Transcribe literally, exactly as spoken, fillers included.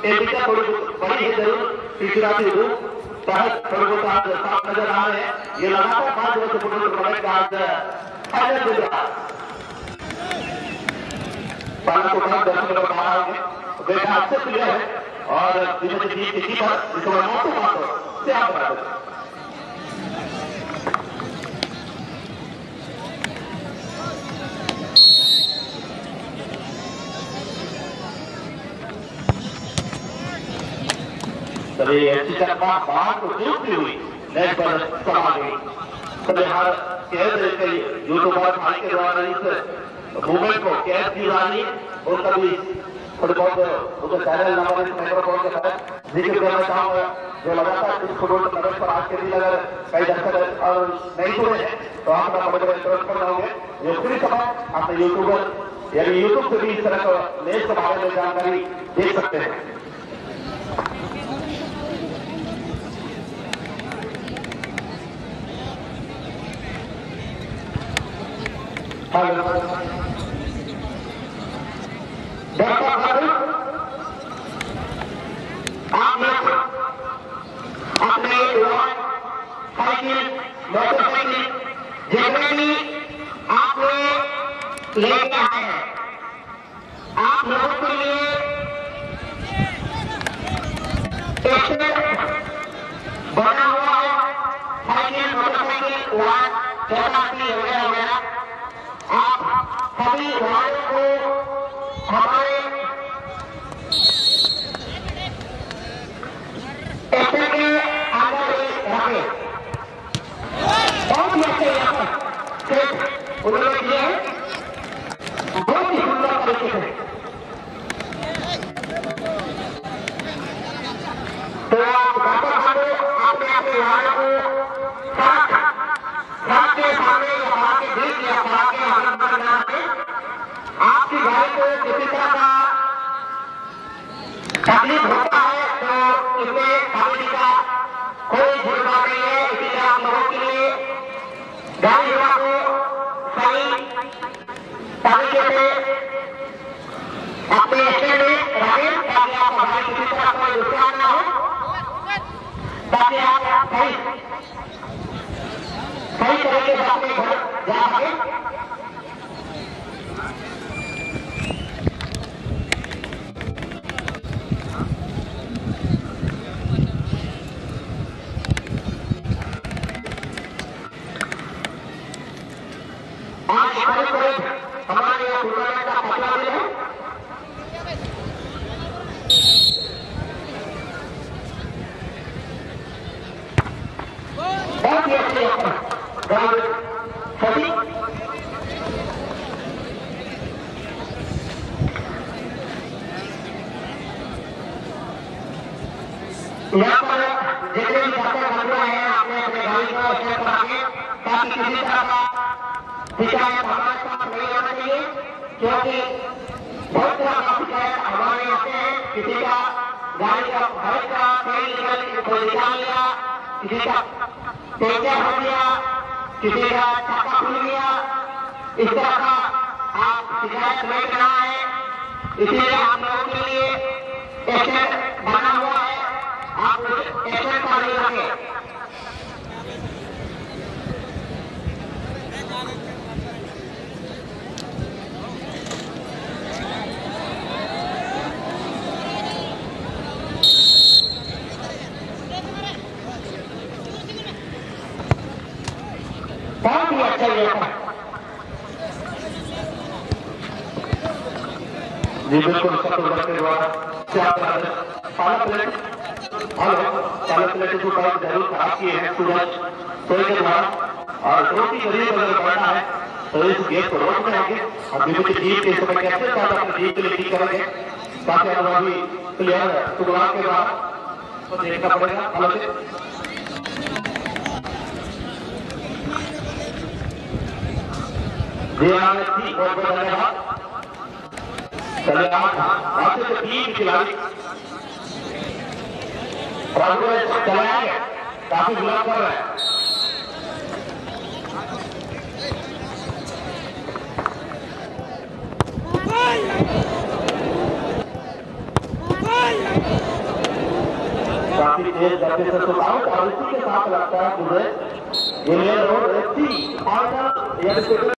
Temperature थोड़ी बड़ी है जरूर चिड़चिड़ाती हुई तहत थोड़े बहुत आज साफ नजर आ रहे हैं। ये लगातार पांच वर्ष फुटबॉल टूर्नामेंट का आज फाइनल मिल रहा है। पहला टूर्नामेंट दर्शकों को बाहर होंगे बेटा अच्छे प्लेयर है और जिसमें से जीत किसी पर जिसको नौ सौ पांच से आप बता दें। तभी ऐसी चक्का बाहर को दूसरी हुई नेट पर समा गई। तभी हर कैद के यूट्यूबर भाई के द्वारा इस मूवमेंट को कैद की जानी और कभी थोड़े बहुत उनके चैनल नंबर इस माइक्रोफोन के तहत जिक्र करना चाहूंगा जो लगातार इस फुटबॉल टूर्नामेंट पर आज के दिन अगर कई दर्शक और नहीं जुड़े हैं तो आप बड़े बड़े इंटरेस्ट कर रहोगे। ये पूरी सभा अपने यूट्यूबर यानी यूट्यूब से भी इस तरह का मैच के बारे में जानकारी देख सकते हैं। हेलो आप लोग अपने साइकिल मोटरसाइकिल जितने भी आप लोग लेके आए हैं आप लोगों के लिए बना हुआ है साइकिल मोटरसाइकिल वाहन छोटा वगैरह वगैरह आप सभी वाहनों को हमारे स्टेशन के आगे रखें। बहुत ही अच्छे यहाँ पर उन्होंने किए हैं बहुत ही सुंदर तरीके से। तो आप अपने अपने वाहनों को साथ साथ के सामने या सड़क के बीच या सड़क के आगे बढ़ना है। आपकी गाड़ी को किसी तरह का तकलीफ होता है तो इसमें पानी का कोई जुर्माना नहीं है। इसीलिए आप लोगों के लिए गाड़ी घोड़ा को सही तरीके से अपने स्टैंड में रखें ताकि आपका गाड़ी किसी तरह कोई नुकसान ना हो, ताकि आप सही सही तरीके से अपने घर जा सकें। हमारे यहाँ टूर्नामेंट का पहला दिन है। बहुत ही अच्छे सभी यहाँ पर जितने भी दर्शक बंधु हैं अपने अपने गाड़ी को शेयर कराएंगे ताकि किसी तरह का शिकायत हमारे साथ नहीं आना चाहिए, क्योंकि बहुत तरह का शिकायत हमारे आते हैं। किसी का गाड़ी का भैंस का तेल निकल कोई निकाल लिया, किसी का पंचर हो गया, किसी का चक्का खुल गया, इस तरह का आप शिकायत नहीं कराए। इसलिए आप लोगों के लिए स्टैंड बना हुआ है, आप स्टैंड पर नहीं रखें। बहुत ही अच्छा ये जी बिल्कुल सत्तर के द्वारा पाला प्लेट हेलो पाला प्लेट जो बहुत जरूर खराब किए हैं सूरज सोए के द्वारा और बहुत ही गरीब अगर बढ़ना है तो इस गेट को रोक रहेंगे और बीबी की जीत के समय कैसे साथ अपनी जीत के लिए ठीक करेंगे ताकि अनुभवी प्लेयर शुरुआत के बाद तो देखना पड़ेगा। हेलो जी बहुत बहुत धन्यवाद। चले आप से तीन खिलाड़ी चलाएंगे काफी विलंब कर रहे हैं। काफी तेज गति से सुखाऊं और इसी के साथ लगता है मुझे ये रोड